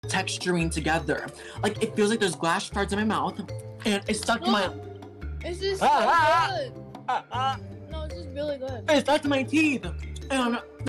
texturing together. Like, it feels like there's glass shards in my mouth, and it's stuck to my... This is so good. No, this is really good. It's stuck to my teeth. And